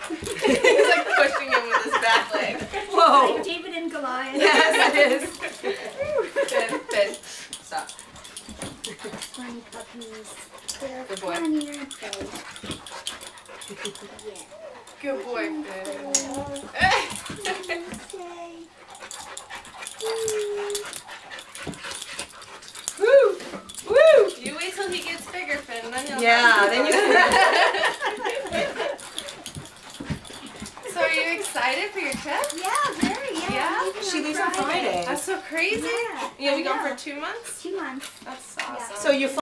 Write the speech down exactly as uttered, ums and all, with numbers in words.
He's like pushing him with his back leg. Whoa. Like David and Goliath. Yes, it is. Finn, Finn, stop. Funny puppies. They're Good boy. funny, aren't they? Yeah. Good boy, Finn. Woo! Woo! You wait till he gets bigger, Finn, then you'll Yeah, then you So are you excited for your trip? Yeah, very, yeah. Yeah? Leaving She leaves on Friday. That's so crazy. Yeah, You'll be I gone know. for two months? Two months. That's awesome. So you